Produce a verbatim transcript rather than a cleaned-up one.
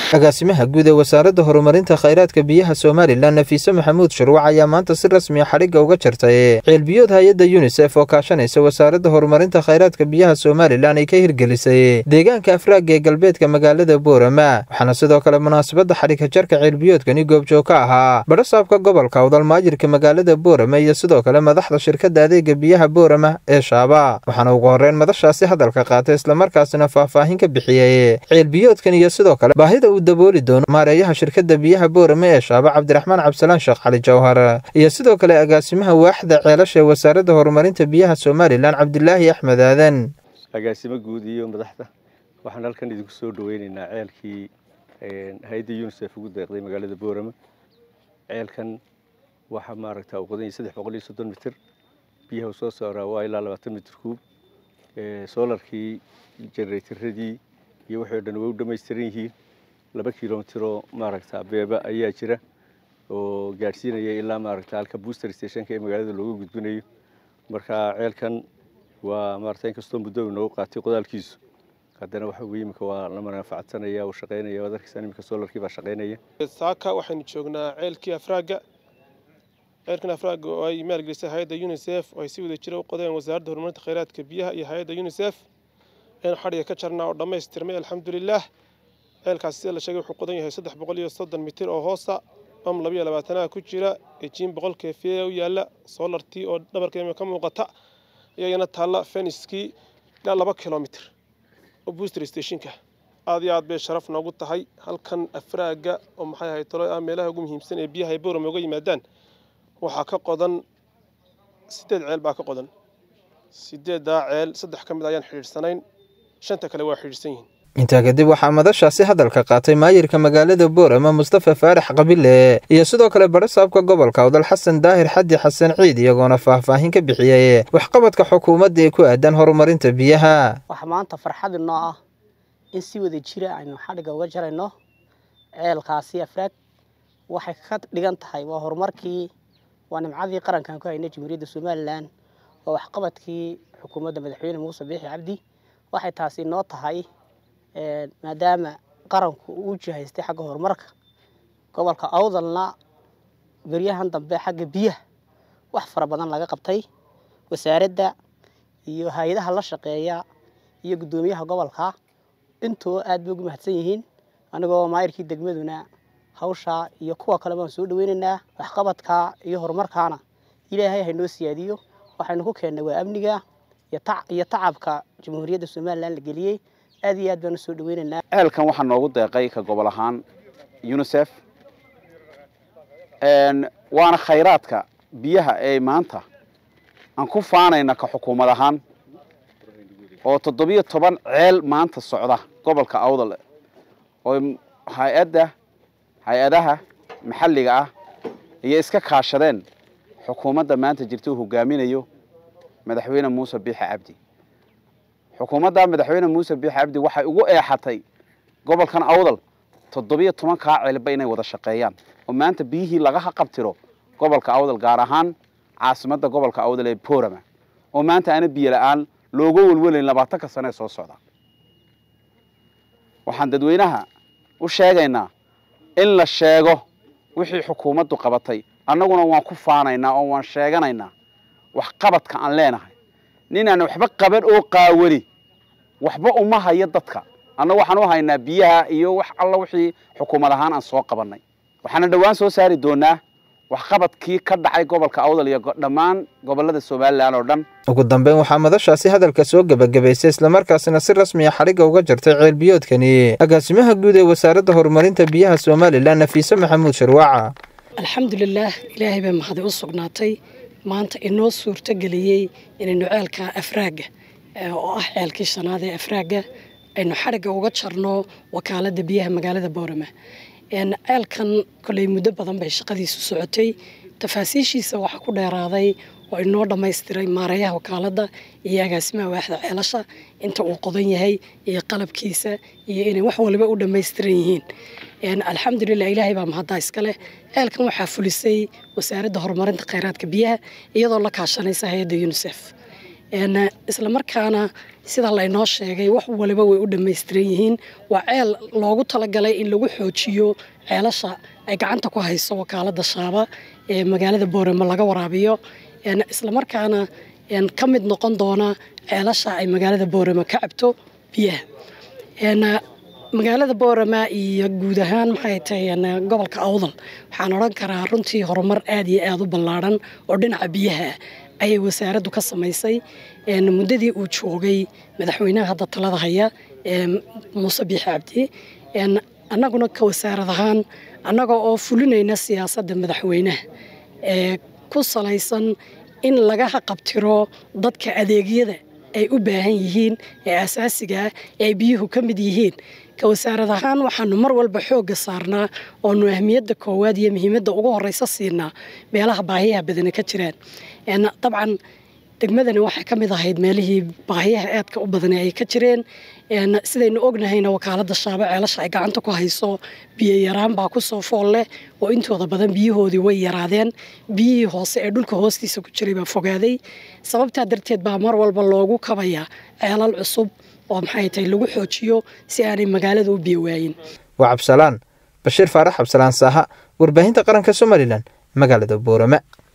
agaasimaha guud ee wasaaradda horumarinta khayraadka biyaha Soomaaliland Nafiisa Maxamuud Sharwac ayaa maanta si rasmi ah xariga uga jartay ceelbiyood hay'adda UNICEF oo kaashanaysa wasaaradda horumarinta khayraadka biyaha Soomaaliland ay ka hirgelisay deegaanka Afraag ee galbeedka magaalada Boorama waxaana sidoo kale munaasabadda xariga jarka ceelbiyoodkani goobjoog ka ahaa barasaabka gobolka Awdal Maajirka magaalada Boorama iyo sidoo kale madaxda shirkadda adeegga biyaha Boorama ee Shaaba waxaana ugu horreyn madashaasi hadalka qaatay isla markaasina faahfaahin ka bixiyay ceelbiyoodkan iyo sidoo kale baahida uu dabooli doono maareeyaha shirkadda biyaha Boorama ee Shaaba Cabdiraxmaan Cabsalaan Sheekh Cali Jawhar iyo sidoo kale agaasimaha waaxda ceelasha wasaaradda horumarinta biyaha Soomaaliland Cabdilaahi Axmed Aadan agaasimo guud iyo madaxda waxaan halkan idinku soo dhaweynaynaa ceelkii hay'adda UNICEF ugu deeqday magaalada Boorama ceelkan waxa maaragtaa uu qodan saddex boqol iyo soddon mitir biyaha soo saaraa waa ilaa labaatan mitir kuub ee solarkii generatorradii iyo wixii dhan way u dhameystiran yihiin laba kiiloomitir oo maaragtaa beeba ayaa jira oo gaarsiinaya ilaa maaragtaa halka booster stationka ee magaalada looga gudbinayo marka ceelkan waa maaragtaa inkastoo muddo inoo qaatay qodaalkiisu haddana waxa weeye imika waa la manfaacsanaya oo shaqeynaya wadarkiisa imika solarkii baa shaqeynaya saaka waxaynu joognaa ceelkii Afraaga ceelkan Afraaga oo ay maalgelisay hay'adda UNICEF oo ay si wada jira u qodeen wasaaradda horumarinta khayraadka biyaha iyo hay'adda UNICEF in xariga ka jarnaa oo dhameystirmay alxamdulillah ceelkaas sida la sheegay wuxuu qodan yahay saddex boqol iyo soddon mitir oo hoosa bam laba iyo labaatan ku jira eejin boqol keefiye u yaala solartii oo dhabarkeema ka muuqata iyagana taala feniskii ilaa laba kiiloomitir oo booster stationka aad iyo aad bay sharaf noogu tahay halkan Afraaga oo maxay ahayd talo ah meelaha ugu muhiimsan ee biyaha Boorama uga yimaadaan waxa ka qodan sideed ceel baa ka qodan sideed ceel saddex kamid ayaan xiriirsanayn shanta kale waa xiriirsan yihiin inta kadib waxaa madashaasi hadalka qaatay maayirka magaalada Boorama Mustafa Faarax Qabile iyo sidoo kale barasaabka gobolka Awdal Xasan Daahir Xaddi Xasan Ciid iyagoona faahfaahin ka bixiyay waxqabadka xukuumadda ee ku aadan horumarinta biyaha waxa maanta farxad inoo ah in si wada jira aynu xadhiga uga jarayno ceelkaasi Afraag waxay ka dhigan tahay waa horumarkii waa nimcadii qarankan ku haynay Jamhuuriyadda Soomaaliland oo waxqabadkii xukuumadda madaxweyne Muuse Biixi Cabdi waxay taasi noo tahay maadaama qaranku uu jihaystay xagga horumarka gobolka Awdalna bariyahan dambe xagga biyaha wax fara badan laga qabtay wasaaradda iyo hay'adaha la shaqeeya iyo gudoomiyaha gobolka intoo aad bay ugu mahadsan yihiin anigoo maayirkii degmaduna hawsha iyo kuwa kale baan soo dhaweynaynaa waxqabadka iyo horumarkaana Ilaahay ha inoo siyaadiyo waxaynu ku keenay waa amniga iyo tacabka Jamhuuriyadda Soomaaliland la geliyay aad iyo aad baan soo dhaweynaynaa ceelkan waxa noogu deeqay ka gobol ahaan UNICEF een waana khayraadka biyaha ee maanta aan ku faanayna ka xukuumad ahaan oo toddobiyo toban ceel maanta socda gobolka Awdal oo hay'adda hay'adaha maxalliga ah iyo iska kaashadeen xukuumadda maanta jirto hogaaminayo madaxweyne Muuse Biixi Cabdi xukuumadda madaxweyne Muuse Biixi Cabdi waxay ugu eexatay gobolkan Awdal toddobiyo toban ka ceelba inay wada shaqeeyaan oo maanta biyihii laga qabtiro gobolka Awdal gaar ahaan caasimadda gobolka Awdal ee Boorama oo maanta ana biyo la'aan looga walwalayn labaatan ka sano soo socda waxaan dadweynaha u sheegaynaa in la sheego wixii xukuumaddu qabatay annaguna waan ku faanaynaa oo waan sheeganaynaa wax qabadka aan leenahay ninaan waxba qaban oo qaawali waxba uma hayo dadka annagu waxaan u haynaa biyaha iyo wax alla wixii xukuumad ahaan aan soo qabanay waxaana dhawaan soo saari doonaa wax qabadkii ka dhacay gobolka Awdal iyo dhammaan gobolada Soomaaliland oo dhan ugu dambeyn waxaa madashaasi hadalka soo gabagabaysay isla markaasina si rasmi ah xariga uga jartay ceelbiyoodkani agaasimaha guud ee wasaaradda horumarinta biyaha Soomaaliland Nafiisa Maxamuud Sharwac alxamdulillah Ilaahay baa mahad u sugnaatay maanta inoo suurta galiyay inaynu ceelka Afraaga oo ah ceelkii shanaad ee Afraaga aynu xariga uga jarno wakaaladda biyaha magaalada Boorama een ceelkan kulay muddo badan bay shaqadiisu socotay tafaasiishiisa waxa ku dheeraaday oo inoo dhameystiray maareeyaha wakaaladda iyo agaasimaha waaxda ceelasha inta uu qodan yahay iyo qalabkiisa iyo inay wax walba u dhameystiran yihiin een alxamdulillah Ilaahay baa mahad iska leh ceelkan waxa fulisay wasaaradda horumarinta khayraadka biyaha iyadoo la kaashanaysa hay'adda UNICEF isla markaana sida laynoo sheegay wax waliba way u dhammaystiran yihiin. waa ceel loogu talagalay in lagu xoojiyo ceelasha ay gacanta ku hayso wakaaladda Shaaba ee magaalada Boorama laga waraabiyo, isla markaana ka mid noqon doona ceelasha ay magaalada Boorama ka cabto biyaha. magaalada Boorama iyo guud ahaan maxay tahay gobolka Awdal waxaan oran karaa runtii horumar aad iyo aad u ballaaran oo dhinaca biyaha ayay wasaaraddu ka samaysay muddadii uu joogay madaxweynaha hadda talada haya Muuse Biixi Cabdi. annaguna ka wasaarad ahaan annaga oo fulinayna siyaasadda madaxweynaha ee ku salaysan in laga qabtiro dadka adeegyada ay u baahan yihiin ee asaasiga ah ee biyuhu ka mid yihiin. ka wasaarad ahaan waxaanu mar walba xoogga saarnaa oo nu ahmiyadda koowaad iyo muhiimadda ugu horeysa siinaa meelaha baahiyaha badan ka jiraan. dabcan degmadani waxay ka mid ahayd meelihii baahiyaha aadka u badan ay ka jireen. sidaynu ognahayna wakaaladda Shaaba ceelasha ay gacanta ku hayso biyo yaraan baa ku soo fool leh oo intooda badan biyahoodii way yaraadeen. biyihii hoose ee dhulka hoostiisa ku jiray baa fogaaday. sababtaa darteed baa mar walba loogu kabayaa ceelal cusub oo maxay tahay lagu xoojiyo si aanay magaalada u biyo waayin. waa Cabsalaan Bashiir Faarax Cabsalaan Saaha, warbaahinta qaranka Somaliland, magaalada Boorama.